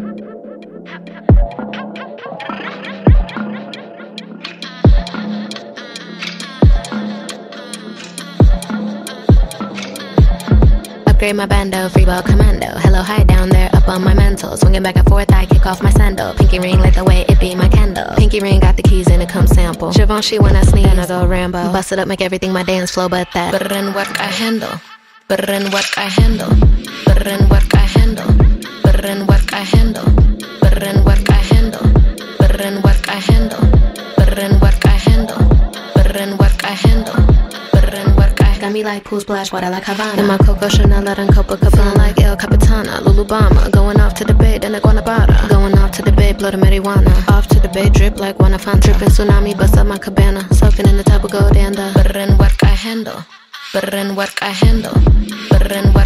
Upgrade my bando, free ball commando. Hello, hi down there, up on my mantle. Swinging back and forth, I kick off my sandal. Pinky ring, lit the way it be my candle. Pinky ring got the keys and it come sample. Givenchy when I sneeze, and I go Rambo. Bust it up, make everything my dance flow, but that better than work I handle. Better than work I handle. Better than work I handle. Better than work I handle. Better than work I handle. Better than work I handle. Better than work I handle. Better than work I handle. Better than work I got me like pool splash water like Havana. In my Coco Chanel and Copacabana like El Capitana, Lulubama. Going off to the bay, then I Guanabara. Going off to the bay, blow the marijuana. Off to the bay, drip like Guanafanta. Dripping tsunami, bust up my cabana. Soaking in the tub of gold and better than work I handle. Better than work I handle. Better than work